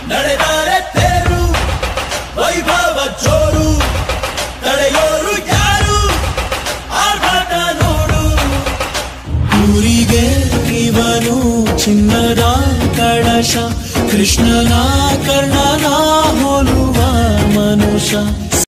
ನಡೆದಾರೆ ತೇರು ವೈಭವ ಜೋರು ತಡೆಯೋರು ಯಾರು ಆರ್ಭಟ ನೋಡು ಊರಿಗೆ ಇವನು ಚಿನ್ನದ ಕಳಶ ಕೃಷ್ಣನ ಕರ್ಣನ ಹೋಲುವ ಮನುಷ್ಯ